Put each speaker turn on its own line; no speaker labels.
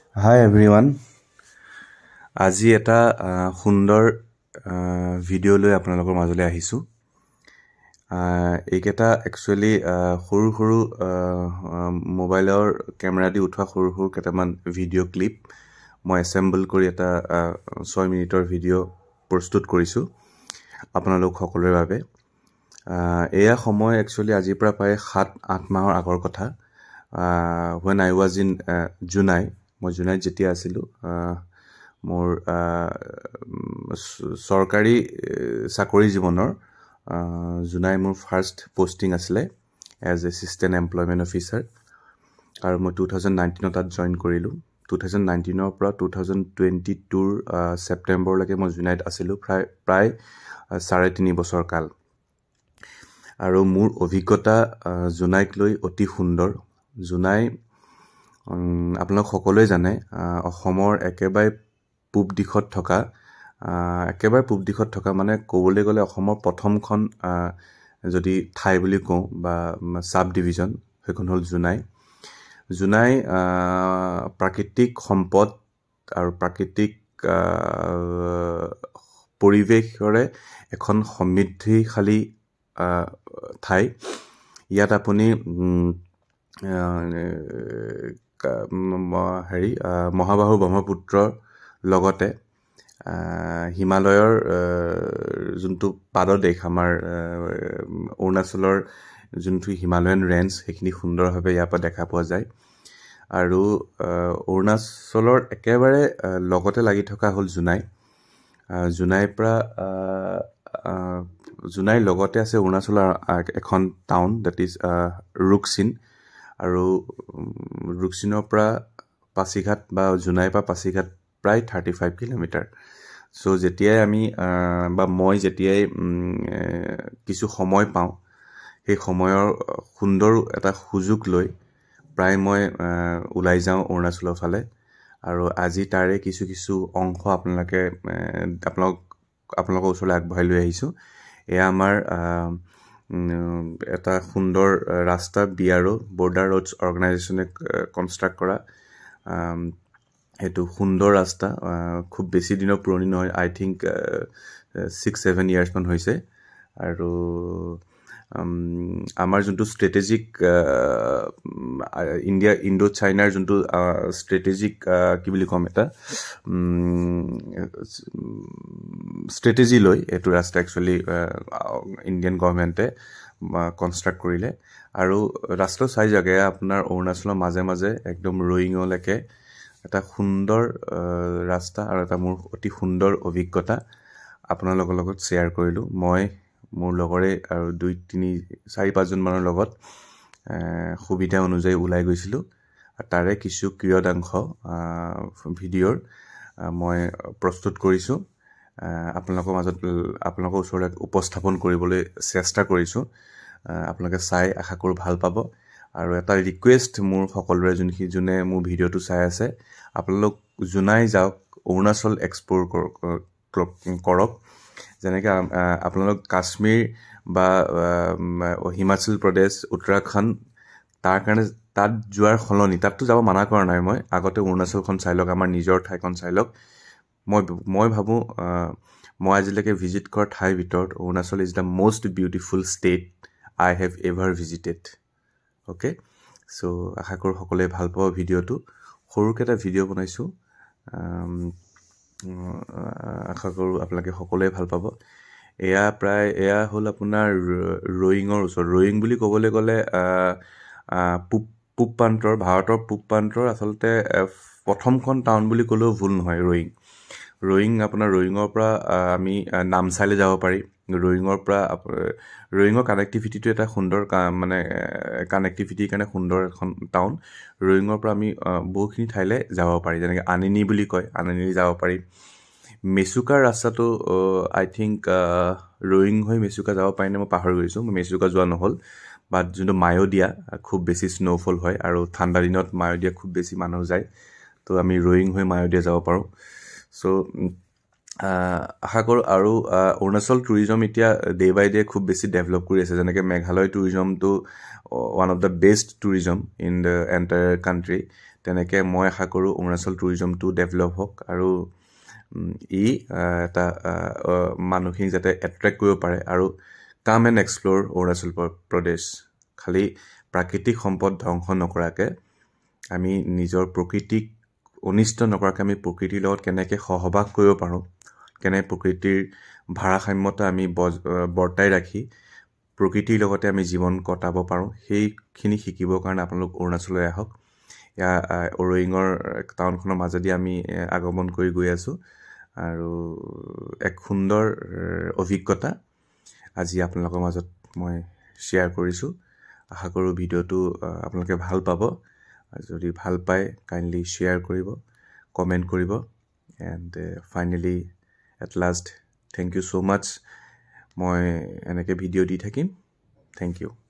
Hi everyone. আজি এটা সুন্দৰ ভিডিও লৈ আপোনালোকৰ মাজলৈ আহিছো। এইকেটা একচুয়ালি সৰু মোবাইলৰ কেমেৰা দি উঠোৱা সৰু কেটামান ভিডিও ক্লিপ মই এসেম্বল কৰি এটা 6 মিনিটৰ ভিডিও প্ৰস্তুত কৰিছো আপোনালোক সকলোৰে বাবে। এয়া সময় একচুয়ালি আজিৰ পৰা প্ৰায় 7-8 মাহৰ আগৰ কথা। when I was in Junai, মই জুনাইত যেতিয়া আছিলো মোৰ সৰকাৰি চাকৰি জীৱনৰ জুনাই মোৰ ফাৰ্স্ট পোষ্টিং আছিলে এজ এসিস্টেন্ট এমপ্লয়মেন্ট অফিচাৰ আৰু মই 2019 তাত জয়েন কৰিলো। 2019 ৰ পৰা 2022 ৰ সেপ্টেম্বৰ লৈকে মই জুনাইত আছিলো প্ৰায় 3.5 বছৰ কাল। আৰু মোৰ অভিজ্ঞতা জুনাইক লৈ অতি সুন্দৰ। জুনাই আপোনালোক সকলোৱে জানে অসমৰ একেবাৰে পূব দিশত থকা মানে ক'বলৈ গ'লে অসমৰ প্ৰথমখন যদি ঠাই বুলি কওঁ বা সাব ডিভিজন সেইখন হ'ল জুনাই। জুনাই প্ৰাকৃতিক সম্পদ আৰু প্ৰাকৃতিক পৰিৱেশৰে এখন সমৃদ্ধিশালী ঠাই। ইয়াত আপুনি মহাবাহু ব্ৰহ্মপুত্ৰৰ লগতে হিমালয়ৰ যোনটো পাদদেশ আমাৰ অৰুণাচলৰ যোনটো হিমালয়ান ৰেঞ্জ সেইখিনি সুন্দৰভাৱে ইয়াৰ পৰা দেখা পোৱা যায়। আৰু অৰুণাচলৰ একেবাৰে লগতে লাগি থকা হ'ল জুনাই। জুনাইৰ লগতে আছে অৰুণাচলৰ এখন টাউন দ্যাট ইজ ৰুকছিন। আৰু ৰুকছিনৰ পৰা পাছিঘাট বা জুনাইৰ পৰা পাছিঘাট প্ৰায় 35 কিলোমিটাৰ। সো যেতিয়াই আমি বা মই যেতিয়াই কিছু সময় পাওঁ সেই সময়ৰ সুন্দৰ এটা সুযোগ লৈ প্ৰায় মই ওলাই যাওঁ অৰুণাচলৰ ফালে। আৰু আজি তাৰে কিছু অংশ আপোনালোকৰ ওচৰলৈ আগবঢ়াই লৈ আহিছো। এয়া আমাৰ এটা সুন্দৰ ৰাস্তা BRO বৰ্ডাৰ ৰোডছ অৰ্গানাইজেচনে কনষ্ট্ৰাক্ট কৰা হেতু সুন্দৰ ৰাস্তা। খুব বেছি দিনৰ পুৰণি নহয়, আই থিংক 6-7 ইয়াৰ্ছ মান হৈছে। আৰু আমাৰ যোনটো ষ্ট্ৰেটেজিক ইণ্ডো চাইনাৰ যোনটো ষ্ট্ৰেটেজিক কি বুলি কম এটা ষ্ট্ৰেটেজি লৈ এটো ৰাস্তা একচুয়ালি ইণ্ডিয়ান গভৰ্ণমেণ্টে কনষ্ট্ৰাক্ট কৰিলে। আৰু ৰাস্তা চাই জাগে আপোনাৰ অৰুণাচলৰ মাজে একদম ৰয়িঙলৈকে এটা সুন্দৰ ৰাস্তা আৰু এটা মোৰ অতি সুন্দৰ অভিজ্ঞতা আপোনালোকৰ লগত শ্বেয়াৰ কৰিলো। মই মোৰ লগৰে আৰু 2-3-4-5 জন মানৰ লগত সুবিধা অনুযায়ী ওলাই গৈছিলো। তাৰে কিছু ক্ৰিয়দাংশ ভিডিঅ'ৰ মই প্ৰস্তুত কৰিছো আপোনালোকৰ ওচৰলৈ উপস্থাপন কৰিবলৈ চেষ্টা কৰিছো। আপোনালোকে চাই আশা কৰো ভাল পাব। আৰু এটা ৰিকুৱেষ্ট মোৰ সকলোৰে যোনে মোৰ ভিডিঅ'টো চাই আছে, আপোনালোক জুনাই যাওক, অৰুণাচল এক্সপ্লোৰ কৰক। যেনেকৈ আপোনালোক কাশ্মীৰ বা হিমাচল প্ৰদেশ, উত্তৰাখণ্ড তাৰ কাৰণে তাত যোৱাৰ সলনি, তাততো যাব মানা কৰা নাই মই, আগতে অৰুণাচলখন চাই লওক, আমাৰ নিজৰ ঠাইখন চাই লওক। মই ভাবো মই আজিলৈকে ভিজিট কৰা ঠাইৰ ভিতৰত Arunachal is the most beautiful state I have ever visited. Okay, so আশা কৰো সকলোৱে ভাল পাব ভিডিঅ'টো। সৰুকে এটা ভিডিঅ' বনাইছো, আশা কৰো আপোনালোকে সকলোৱে ভাল পাব। এয়া হ'ল আপোনাৰ ৰয়িঙৰ ওচৰ। ৰয়িং বুলি ক'বলৈ গ'লে পূব প্ৰান্তৰ, ভাৰতৰ পূব প্ৰান্তৰ আচলতে প্ৰথমখন টাউন বুলি ক'লেও ভুল নহয় ৰয়িং। আপোনাৰ ৰয়িঙৰ পৰা আমি নামচাইলৈ যাব পাৰি। ৰয়িঙৰ কানেক্টিভিটিটো এটা সুন্দৰ মানে কানেক্টিভিটিৰ কাৰণে সুন্দৰ এখন টাউন। ৰয়িঙৰ পৰা আমি বহুখিনি ঠাইলৈ যাব পাৰি, যেনেকৈ আনিনি বুলি কয়, আনিনি যাব পাৰি। মেচুকাৰ ৰাস্তাটো আই থিংক ৰয়িং হৈ মেচুকা যাব পাৰিনে মই পাহৰি গৈছোঁ, মেচুকা যোৱা নহ'ল। বাট যোনটো মায়'দিয়া খুব বেছি স্ন'ফল হয় আৰু ঠাণ্ডা দিনত মায়'দিয়া খুব বেছি মানুহ যায়, তো আমি ৰয়িং হৈ মায়'দিয়া যাব পাৰোঁ। সো আশা কৰোঁ। আৰু অৰুণাচল টুৰিজম এতিয়া ডে বাই ডে খুব বেছি ডেভেলপ কৰি আছে। যেনেকৈ মেঘালয় টুৰিজমটো one of the best tourism in the entire country, তেনেকৈ মই আশা কৰোঁ অৰুণাচল টুৰিজমটো ডেভেলপ হওক আৰু ই এটা মানুহখিনিক যাতে এট্ৰেক্ট কৰিব পাৰে আৰু কাম এণ্ড এক্সপ্ল'ৰ অৰুণাচল প্ৰদেশ খালি প্ৰাকৃতিক সম্পদ ধ্বংস নকৰাকৈ আমি নিজৰ প্ৰকৃতিক অনিষ্ট নকৰাকৈ আমি প্ৰকৃতিৰ লগত কেনেকৈ সহবাস কৰিব পাৰোঁ কেনে প্ৰকৃতিৰ ভাৰসাম্যতা আমি বৰ্তাই ৰাখি প্ৰকৃতিৰ লগতে আমি জীৱন কটাব পাৰোঁ সেইখিনি শিকিবৰ কাৰণে আপোনালোক অৰুণাচললৈ আহক অৰয়িঙৰ টাউনখনৰ মাজেদি আমি আগমন কৰি গৈ আছোঁ আৰু এক সুন্দৰ অভিজ্ঞতা আজি আপোনালোকৰ মাজত মই শ্বেয়াৰ কৰিছোঁ আশা কৰোঁ ভিডিঅ'টো আপোনালোকে ভাল পাব যদি ভাল পায় কাইণ্ডলি শ্বেয়াৰ কৰিব কমেণ্ট কৰিব and finally at last thank you so' much মই এনেকৈ ভিডিঅ' দি থাকিম থেংক ইউ